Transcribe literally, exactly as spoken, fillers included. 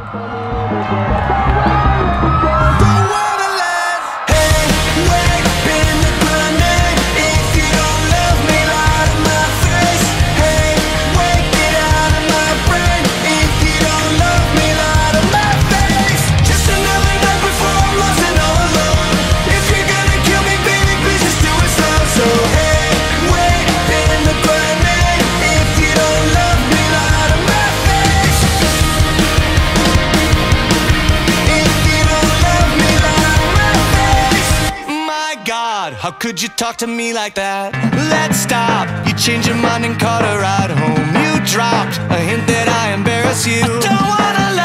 How could you talk to me like that? Let's stop. You changed your mind and caught a ride home. You dropped a hint that I embarrass you. I don't wanna